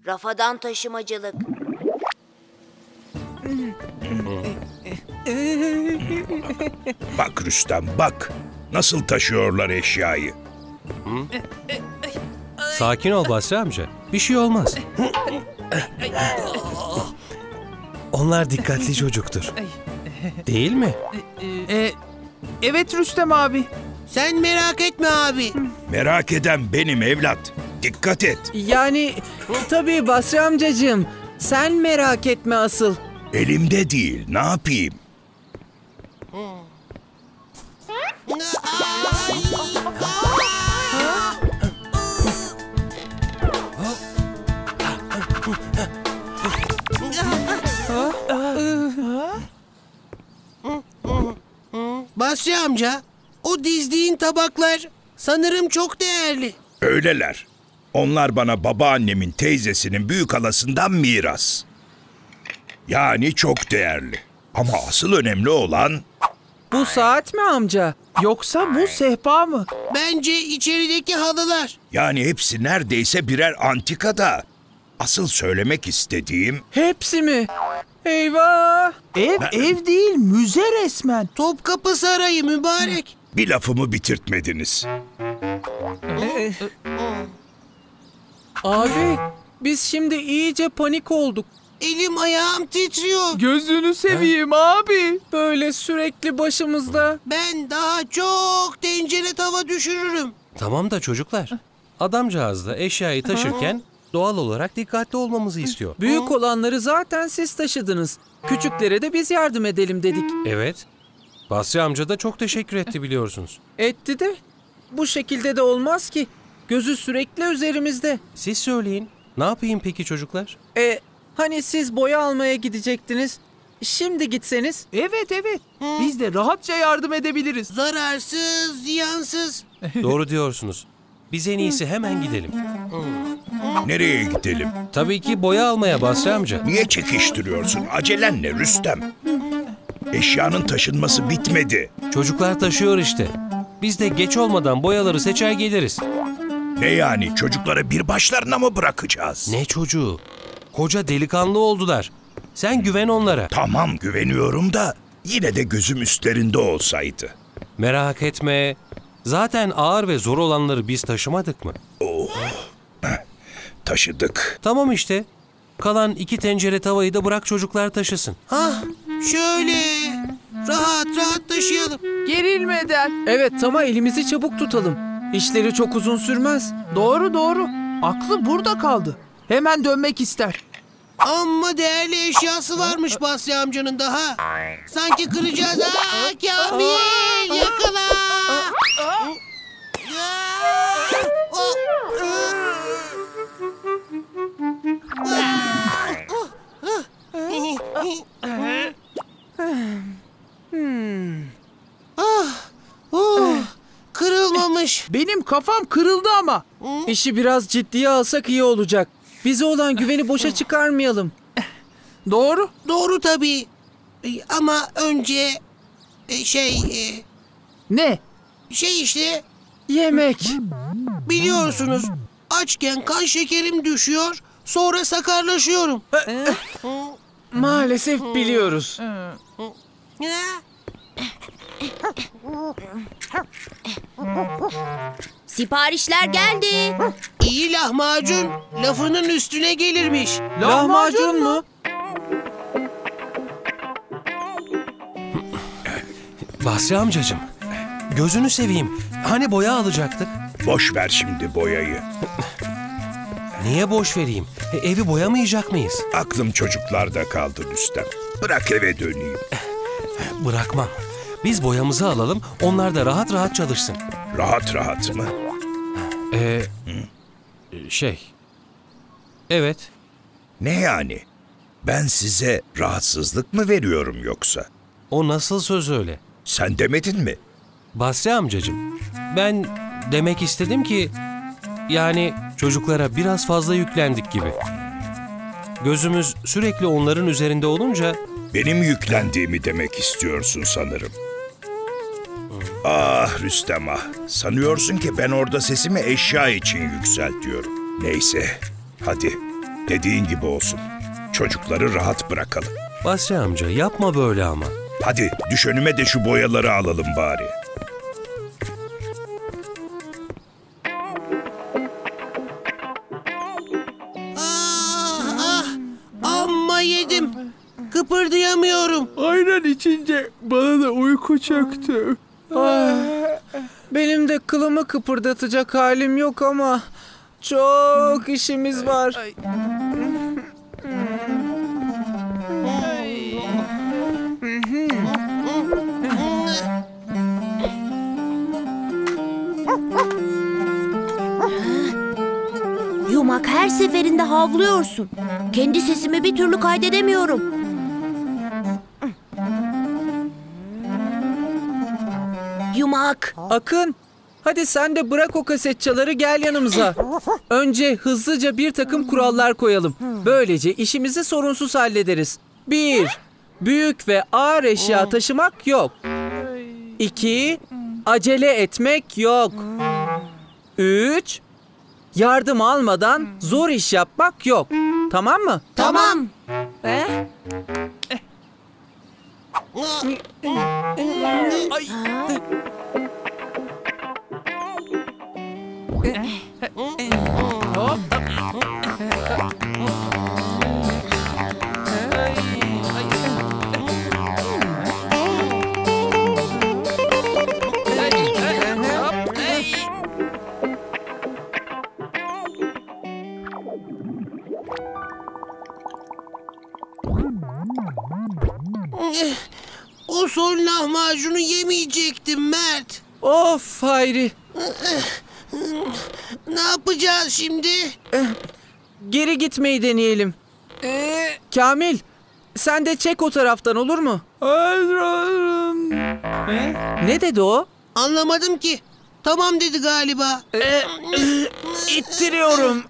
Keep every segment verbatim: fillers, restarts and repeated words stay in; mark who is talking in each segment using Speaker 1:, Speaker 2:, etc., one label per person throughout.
Speaker 1: Rafadan taşımacılık.
Speaker 2: Bak Rüstem bak. Nasıl taşıyorlar eşyayı.
Speaker 3: Sakin ol Basri amca. Bir şey olmaz. Onlar dikkatli çocuktur. Değil mi?
Speaker 4: Ee, evet Rüstem abi.
Speaker 5: Sen merak etme abi.
Speaker 2: Merak eden benim evlat. Dikkat et.
Speaker 4: Yani tabii Basri amcacığım. Sen merak etme asıl.
Speaker 2: Elimde değil. Ne yapayım?
Speaker 5: Basri amca, o dizdiğin tabaklar sanırım çok değerli.
Speaker 2: Öyleler. Onlar bana babaannemin teyzesinin büyük halasından miras. Yani çok değerli. Ama asıl önemli olan...
Speaker 4: Bu saat mi amca? Yoksa bu sehpa mı?
Speaker 5: Bence içerideki halılar.
Speaker 2: Yani hepsi neredeyse birer antikada. Asıl söylemek istediğim...
Speaker 4: Hepsi mi? Eyvah!
Speaker 6: Ev ev değil, müze resmen.
Speaker 5: Topkapı Sarayı mübarek.
Speaker 2: Bir lafımı bitirtmediniz.
Speaker 4: Abi, biz şimdi iyice panik olduk.
Speaker 5: Elim ayağım titriyor.
Speaker 6: Gözünü seveyim abi.
Speaker 4: Böyle sürekli başımızda.
Speaker 5: Ben daha çok tencere tava düşürürüm.
Speaker 3: Tamam da çocuklar. Adamcağız da eşyayı taşırken doğal olarak dikkatli olmamızı istiyor.
Speaker 4: Büyük olanları zaten siz taşıdınız. Küçüklere de biz yardım edelim dedik.
Speaker 3: Evet. Basri amca da çok teşekkür etti biliyorsunuz.
Speaker 4: Etti de. Bu şekilde de olmaz ki. Gözü sürekli üzerimizde.
Speaker 3: Siz söyleyin. Ne yapayım peki çocuklar?
Speaker 4: E, hani siz boya almaya gidecektiniz. Şimdi gitseniz.
Speaker 6: Evet evet. Biz de rahatça yardım edebiliriz.
Speaker 5: Zararsız, ziyansız.
Speaker 3: Doğru diyorsunuz. Biz en iyisi hemen gidelim.
Speaker 2: Nereye gidelim?
Speaker 3: Tabii ki boya almaya Basri amca.
Speaker 2: Niye çekiştiriyorsun? Acelen ne Rüstem? Eşyanın taşınması bitmedi.
Speaker 3: Çocuklar taşıyor işte. Biz de geç olmadan boyaları seçer geliriz.
Speaker 2: Ne yani? Çocukları bir başlarına mı bırakacağız?
Speaker 3: Ne çocuğu? Koca delikanlı oldular. Sen güven onlara.
Speaker 2: Tamam güveniyorum da yine de gözüm üstlerinde olsaydı.
Speaker 3: Merak etme. Zaten ağır ve zor olanları biz taşımadık mı?
Speaker 2: Oh. Taşıdık.
Speaker 3: Tamam işte. Kalan iki tencere tavayı da bırak çocuklar taşısın.
Speaker 5: Hah, şöyle. Rahat rahat taşıyalım.
Speaker 6: Gerilmeden.
Speaker 4: Evet ama elimizi çabuk tutalım. İşleri çok uzun sürmez.
Speaker 6: Doğru doğru. Aklı burada kaldı. Hemen dönmek ister.
Speaker 5: Amma değerli eşyası varmış Basri amcanın daha. Sanki kıracağız. Aa, Kamil yakala. Kırılmamış.
Speaker 6: Benim kafam kırıldı ama.
Speaker 4: İşi biraz ciddiye alsak iyi olacak. Bize olan güveni boşa çıkarmayalım.
Speaker 6: Doğru.
Speaker 5: Doğru tabii. E, Ama önce e, şey e,
Speaker 6: Ne?
Speaker 5: şey işte
Speaker 4: Yemek.
Speaker 5: biliyorsunuz açken kan şekerim düşüyor, sonra sakarlaşıyorum.
Speaker 4: Maalesef biliyoruz.
Speaker 1: Siparişler geldi.
Speaker 5: İyi lahmacun lafının üstüne gelirmiş.
Speaker 4: Lahmacun mu?
Speaker 3: Basri amcacığım. Gözünü seveyim. Hani boya alacaktık?
Speaker 2: Boş ver şimdi boyayı.
Speaker 3: Niye boş vereyim? E, evi boyamayacak mıyız?
Speaker 2: Aklım çocuklarda kaldı Rüstem. Bırak eve döneyim.
Speaker 3: Bırakmam. Biz boyamızı alalım, onlar da rahat rahat çalışsın.
Speaker 2: Rahat rahat mı?
Speaker 3: Ee, şey... Evet.
Speaker 2: Ne yani? Ben size rahatsızlık mı veriyorum yoksa?
Speaker 3: O nasıl söz öyle?
Speaker 2: Sen demedin mi?
Speaker 3: Basri amcacığım, ben demek istedim ki... Yani çocuklara biraz fazla yüklendik gibi. Gözümüz sürekli onların üzerinde olunca...
Speaker 2: Benim yüklendiğimi demek istiyorsun sanırım. Ah Rüstem ah. Sanıyorsun ki ben orada sesimi eşya için yükseltiyorum. Neyse, hadi Dediğin gibi olsun. Çocukları rahat bırakalım.
Speaker 3: Basri amca yapma böyle ama.
Speaker 2: Hadi düş önüme de şu boyaları alalım bari.
Speaker 5: Ah, ah, amma yedim. Kıpırdayamıyorum.
Speaker 6: Ayran içince bana da uyku çöktü.
Speaker 4: Benim de kılımı kıpırdatacak halim yok ama çok işimiz var.
Speaker 1: Yumak, her seferinde havlıyorsun. Kendi sesimi bir türlü kaydedemiyorum. Yumak.
Speaker 4: Akın, hadi sen de bırak o kasetçaları, gel yanımıza. Önce hızlıca bir takım kurallar koyalım. Böylece işimizi sorunsuz hallederiz. Bir, büyük ve ağır eşya taşımak yok. İki, acele etmek yok. Üç, yardım almadan zor iş yapmak yok. Tamam mı?
Speaker 1: Tamam.
Speaker 5: O son lahmacunu yemeyecektim Mert.
Speaker 4: Of Hayri.
Speaker 5: Ne yapacağız şimdi?
Speaker 4: Geri gitmeyi deneyelim. Kamil, sen de çek o taraftan, olur mu? Ne dedi o?
Speaker 5: Anlamadım ki. Tamam dedi galiba.
Speaker 4: İttiriyorum.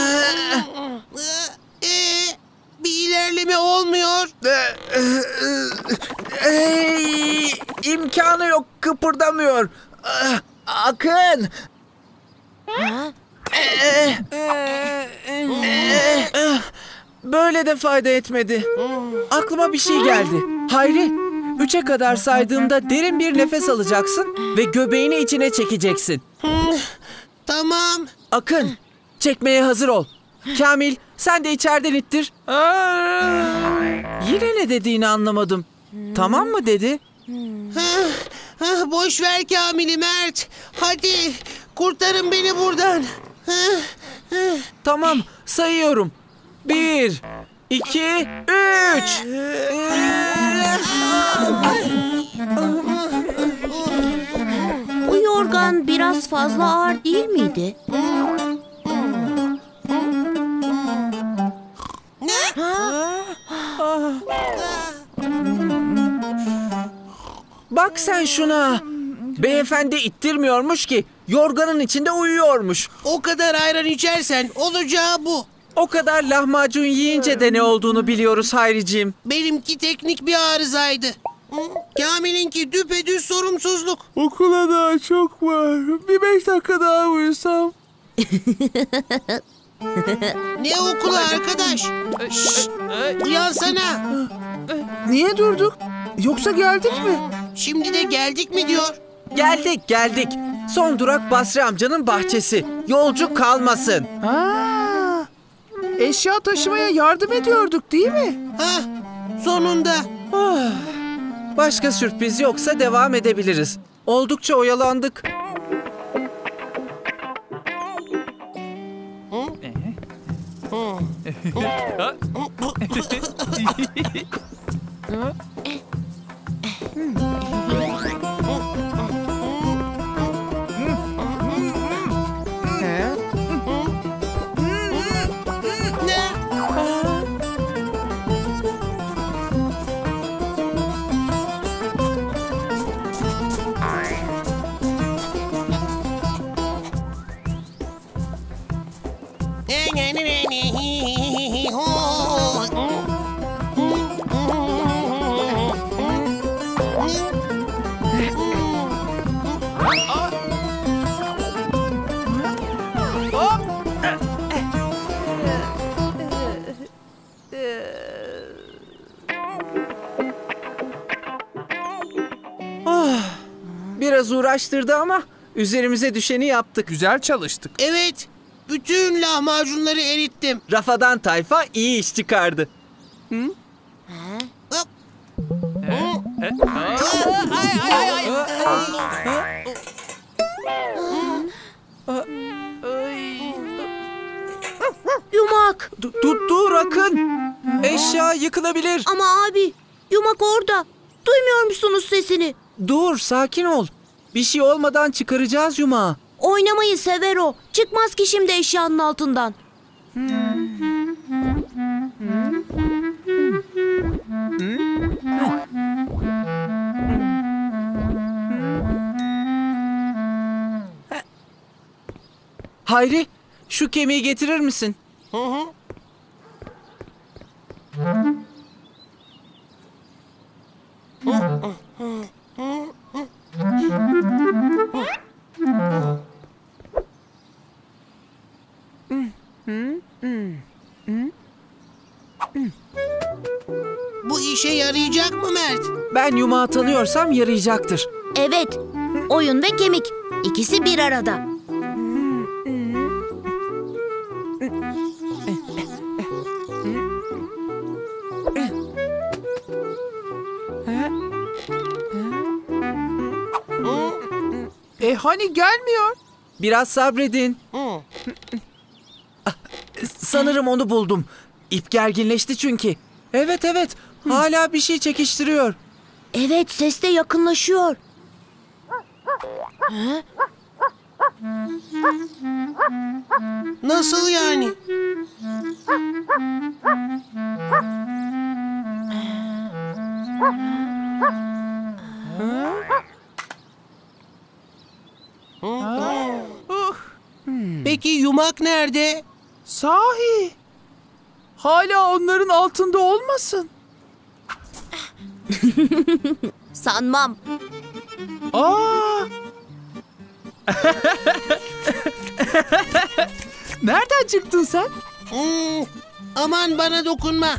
Speaker 5: Ee, bir ilerleme olmuyor.
Speaker 4: Ey, imkanı yok, kıpırdamıyor. Ah, Akın. Böyle de fayda etmedi. Aklıma bir şey geldi. Hayri, üçe kadar saydığımda derin bir nefes alacaksın ve göbeğini içine çekeceksin.
Speaker 5: Tamam.
Speaker 4: Akın, çekmeye hazır ol. Kamil, sen de içeriden ittir. Yine ne dediğini anlamadım. Tamam mı dedi?
Speaker 5: Hah, hah, boş ver Kamil'i Mert. Hadi kurtarın beni buradan. Hah, hah.
Speaker 4: Tamam, sayıyorum. Bir, iki, üç.
Speaker 1: Bu yorgan biraz fazla ağır değil miydi?
Speaker 4: Bak sen şuna. Beyefendi ittirmiyormuş ki, yorganın içinde uyuyormuş.
Speaker 5: O kadar ayran içersen olacağı bu.
Speaker 4: O kadar lahmacun yiyince de ne olduğunu biliyoruz Hayriciğim.
Speaker 5: Benimki teknik bir arızaydı. Hı? Kamil'inki düpedüz sorumsuzluk.
Speaker 6: Okula daha çok var. Bir beş dakika daha uyusam.
Speaker 5: Ne okulu arkadaş? Şşt, uyansana.
Speaker 6: Niye durduk? Yoksa geldik mi?
Speaker 5: Şimdi de geldik mi diyor.
Speaker 4: Geldik geldik. Son durak Basri amcanın bahçesi. Yolcu kalmasın.
Speaker 6: Ha, eşya taşımaya yardım ediyorduk değil mi?
Speaker 5: Hah, sonunda.
Speaker 4: Ah, başka sürpriz yoksa devam edebiliriz. Oldukça oyalandık.
Speaker 5: Ne? Ne ne ne ne ne hi hi ho.
Speaker 4: biraz uğraştırdı ama üzerimize düşeni yaptık.
Speaker 6: Güzel çalıştık.
Speaker 5: Evet. Bütün lahmacunları erittim.
Speaker 4: Rafadan tayfa iyi iş çıkardı.
Speaker 5: Hop. Ay, ay, ay, ay.
Speaker 1: Yumak.
Speaker 4: Dur, dur, dur Akın. Eşya yıkılabilir.
Speaker 1: Ama abi, yumak orada. Duymuyor musunuz sesini?
Speaker 4: Dur, sakin ol. Bir şey olmadan çıkaracağız yumağı.
Speaker 1: Oynamayı sever o. Çıkmaz ki şimdi eşyanın altından.
Speaker 4: Hayri, şu kemiği getirir misin?
Speaker 5: Hı hı. Bu işe yarayacak mı Mert?
Speaker 4: Ben yumağı tanıyorsam yarayacaktır.
Speaker 1: Evet, oyun ve kemik. İkisi bir arada.
Speaker 6: E hani gelmiyor?
Speaker 4: Biraz sabredin.
Speaker 5: Hı.
Speaker 4: Sanırım onu buldum. İp gerginleşti çünkü. Evet evet, hala bir şey çekiştiriyor.
Speaker 1: Evet, ses de yakınlaşıyor.
Speaker 5: Nasıl yani? Peki yumak nerede?
Speaker 6: Sahi. Hala onların altında olmasın.
Speaker 1: Sanmam.
Speaker 6: Aa! Nereden çıktın sen?
Speaker 5: Hmm, aman bana dokunma.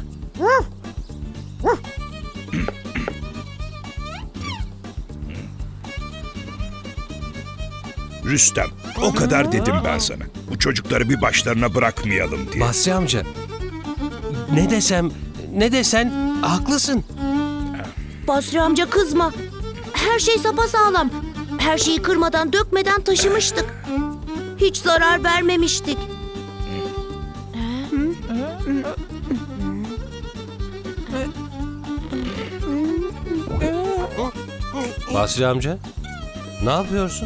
Speaker 2: Rüstem, o kadar dedim ben sana. Bu çocukları bir başlarına bırakmayalım diye.
Speaker 3: Basri amca, ne desem, ne desen haklısın.
Speaker 1: Basri amca kızma. Her şey sapasağlam. Her şeyi kırmadan dökmeden taşımıştık. Hiç zarar vermemiştik.
Speaker 3: Basri amca, ne yapıyorsun?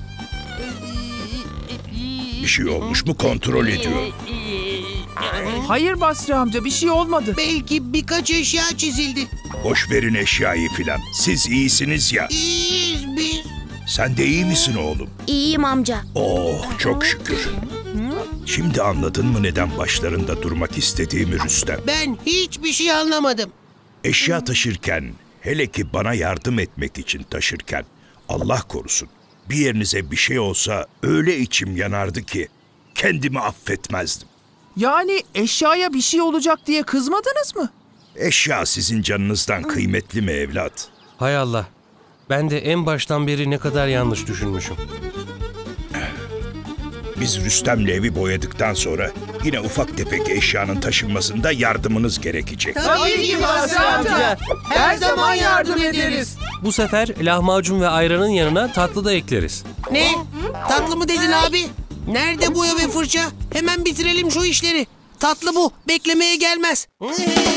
Speaker 2: Bir şey olmuş mu kontrol ediyor.
Speaker 6: Hayır Basri amca, bir şey olmadı.
Speaker 5: Belki birkaç eşya çizildi.
Speaker 2: Boş verin eşyayı filan. Siz iyisiniz ya.
Speaker 5: İyiyiz biz.
Speaker 2: Sen de iyi misin oğlum?
Speaker 1: İyiyim amca.
Speaker 2: Oh, çok şükür. Şimdi anladın mı neden başlarında durmak istediğimi Rüstem?
Speaker 5: Ben hiçbir şey anlamadım.
Speaker 2: Eşya taşırken, hele ki bana yardım etmek için taşırken, Allah korusun, bir yerinize bir şey olsa öyle içim yanardı ki kendimi affetmezdim.
Speaker 6: Yani eşyaya bir şey olacak diye kızmadınız mı?
Speaker 2: Eşya sizin canınızdan kıymetli mi evlat?
Speaker 3: Hay Allah, ben de en baştan beri ne kadar yanlış düşünmüşüm.
Speaker 2: Biz Rüstem'le evi boyadıktan sonra yine ufak tefek eşyanın taşınmasında yardımınız gerekecek.
Speaker 5: Tabii ki Basri amca. Her zaman yardım ederiz.
Speaker 3: Bu sefer lahmacun ve ayranın yanına tatlı da ekleriz.
Speaker 5: Ne? Tatlı mı dedin abi? Nerede boya ve fırça? Hemen bitirelim şu işleri. Tatlı bu. Beklemeye gelmez.